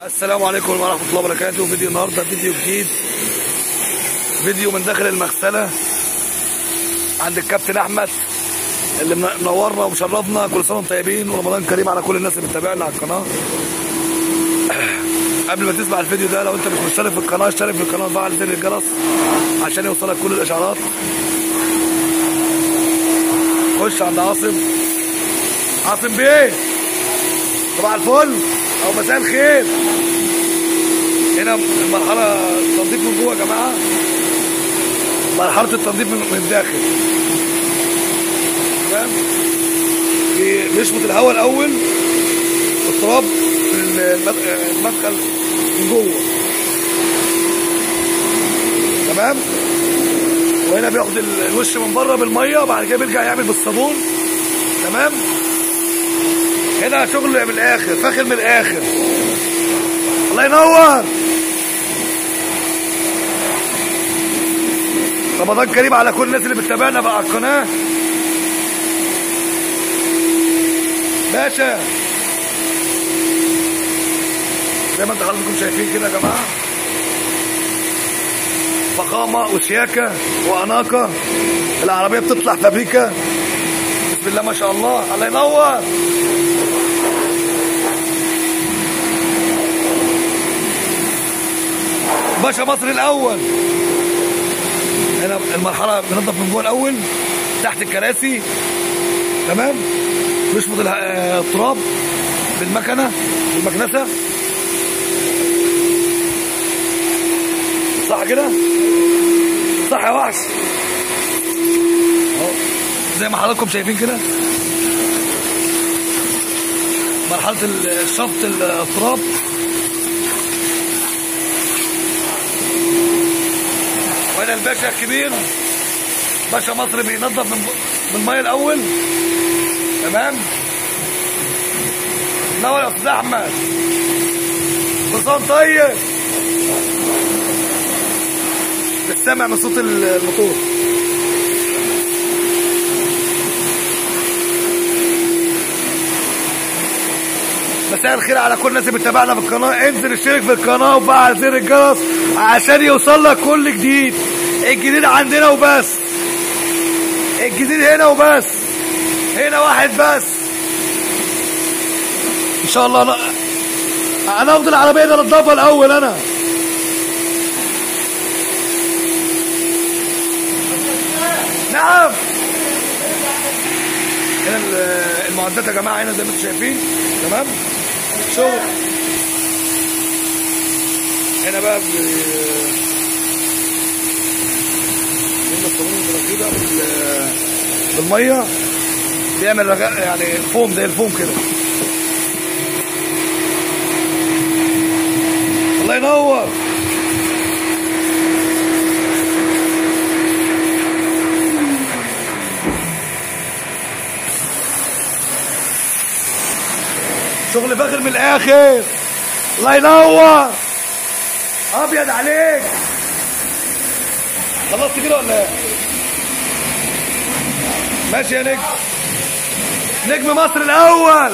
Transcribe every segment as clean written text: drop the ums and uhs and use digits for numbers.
السلام عليكم ورحمة الله وبركاته. فيديو النهارده فيديو جديد، فيديو من داخل المغسلة عند الكابتن أحمد اللي منورنا ومشرفنا. كل سنة وانتم طيبين ورمضان كريم على كل الناس اللي بتتابعنا على القناة. قبل ما تسمع الفيديو ده، لو انت مش مشترك في القناة اشترك في القناة وفعل زر الجرس عشان يوصلك كل الإشعارات. خش عند عاصم بيه، صباح الفل او مساء الخير. هنا المرحله التنظيف من جوه يا جماعه، مرحله التنظيف من الداخل. تمام، بيشفط الهواء الاول والتراب من المدخل من جوه. تمام، وهنا بياخد الوش من بره بالميه وبعد كده بيرجع يعمل بالصابون. تمام، هنا شغل من الاخر، فاخر من الاخر. الله ينور. رمضان كريم على كل الناس اللي بتتابعنا بقى على القناه. باشا زي ما انتم حضراتكم شايفين كده يا جماعه، فخامه وشياكه واناقه. العربيه بتطلع فابريكا، بسم الله ما شاء الله. الله ينور. باشا مصر الاول. هنا المرحله بننضف من جوه الاول تحت الكراسي. تمام، بيشفط التراب بالمكنه بالمكنسه. صح كده؟ صح يا وحش. اهو زي ما حضراتكم شايفين كده، مرحله شفط التراب. وهنا الباشا الكبير، باشا مصر، بينظف بالميه الاول. تمام، نور يا استاذ احمد، كل سنه طيب. بتسمع من صوت الموتور. مساء الخير على كل الناس اللي بتتابعنا في القناه. انزل اشترك في القناه وفعل زر الجرس عشان يوصل لك كل جديد. الجديد عندنا وبس، الجديد هنا وبس، هنا واحد بس ان شاء الله. انا اخد العربيه دي انضفها الاول انا. نعم، هنا المعدات يا جماعه، هنا زي ما انتم شايفين. تمام، شغل هنا بقى كده بالميه، بيعمل رجاء يعني فوم زي الفوم كده. الله ينور. شغل فاخر من الاخر. الله ينور، ابيض عليك. خلصت كده ولا ايه؟ ماشي يا نجم مصر الاول.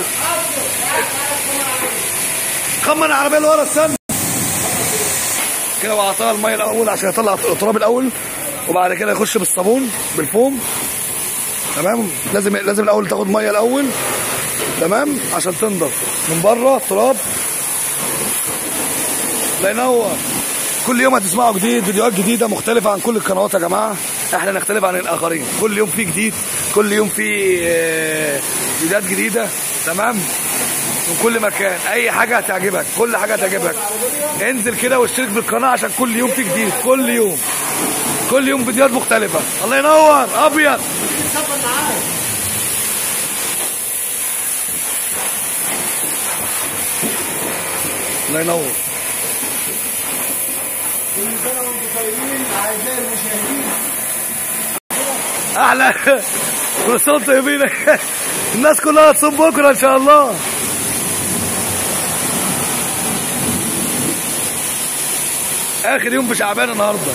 خمن العربيه اللي ورا، استنى كده، وعطاها الميه الاول عشان يطلع التراب الاول، وبعد كده يخش بالصابون بالفوم. تمام، لازم الاول تاخد ميه الاول. تمام، عشان تنضف من بره التراب. الله ينور. كل يوم هتسمعوا جديد، فيديوهات جديده مختلفه عن كل القنوات يا جماعه. احنا نختلف عن الاخرين، كل يوم في جديد، كل يوم في فيديوهات جديده. تمام، من كل مكان. اي حاجه هتعجبك، كل حاجه هتعجبك. انزل كده واشترك بالقناه عشان كل يوم في جديد، كل يوم فيديوهات مختلفه. الله ينور. ابيض. الله ينور. كل سنه وانتم طيبين اعزائي المشاهدين. احلى كل سنه وانتم طيبين. الناس كلها هتصوم بكره ان شاء الله. اخر يوم في شعبان النهارده،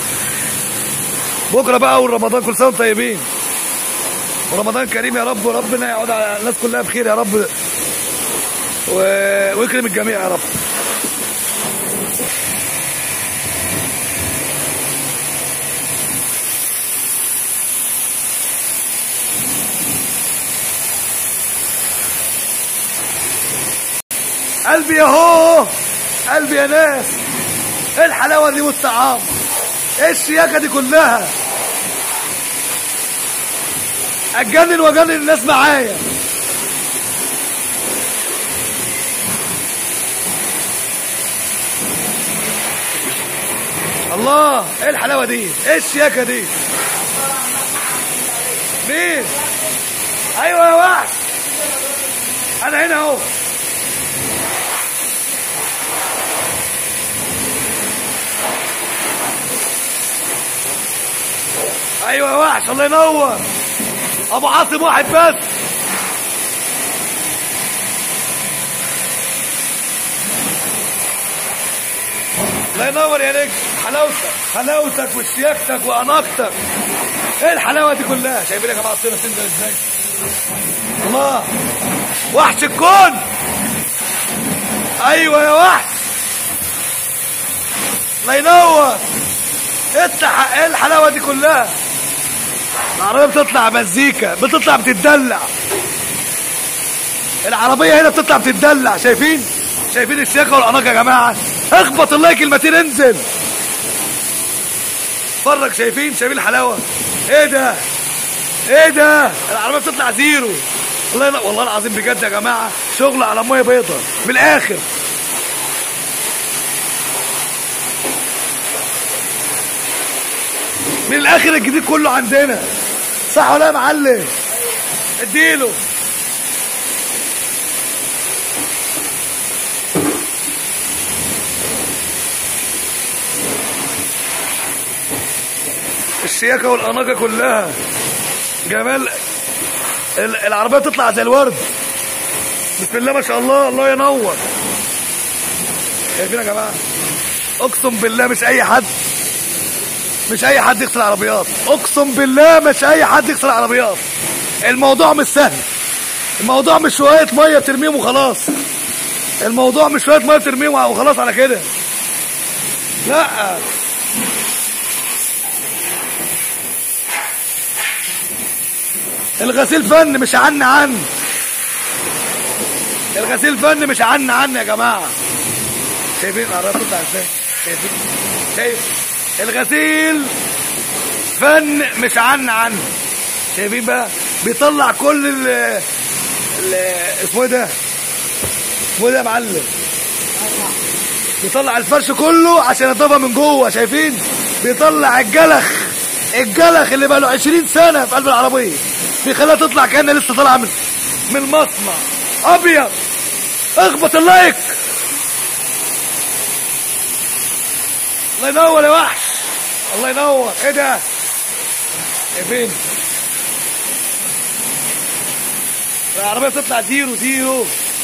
بكره بقى اول رمضان. كل سنه وانتم طيبين ورمضان كريم يا رب، وربنا يعود على الناس كلها بخير يا رب، ويكرم الجميع يا رب. قلبي ياهو، قلبي يا ناس، ايه الحلاوه دي والطعام، ايه الشياكه دي كلها، اتجنن واجنن الناس معايا. الله، ايه الحلاوه دي، ايه الشياكه دي. مين؟ ايوه يا وحش، انا هنا اهو. ايوه يا وحش، الله ينور. ابو عاصم واحد بس. الله ينور يا نجم، حلاوتك وشياكتك واناقتك، ايه الحلاوه دي كلها. شايفين يا جماعه الطينه تنزل ازاي؟ الله، وحش الكون. ايوه يا وحش، الله ينور. ايه الحلاوه دي كلها. العربيه بتطلع مزيكا، بتطلع بتتدلع. العربيه هنا بتطلع بتتدلع. شايفين الشياكه والاناقه يا جماعه. اخبط اللايك كلمتين انزل اتفرج. شايفين الحلاوه. ايه ده العربيه بتطلع زيرو. والله العظيم بجد يا جماعه، شغل على ميه بيضه من الاخر. من الاخر الجديد كله عندنا، صح ولا يا معلم؟ اديله. الشياكه والاناقه كلها، جمال. العربيه تطلع زي الورد، بسم الله ما شاء الله، الله ينور. شايفين يا جماعه؟ اقسم بالله مش اي حد يغسل عربيات. اقسم بالله مش اي حد يغسل عربيات. الموضوع مش سهل، الموضوع مش شويه ميه بترميهم وخلاص، الموضوع مش شويه ميه بترميهم وخلاص على كده، لا. الغسيل فن مش عن الغسيل فن مش عن يا جماعه. شايفين العربيه بتطلع ازاي؟ شايف الغسيل فن مش عن. شايفين بقى بيطلع كل اسمه ايه ده يا معلم؟ بيطلع الفرش كله عشان يطلع من جوه. شايفين؟ بيطلع الجلخ اللي بقى له 20 سنه في قلب العربيه، بيخليها تطلع كأنها لسه طالعه من المصنع. ابيض. اخبط اللايك. الله ينور يا وحش، الله ينور. ايه ده؟ شايفين؟ العربيه بتطلع زيرو.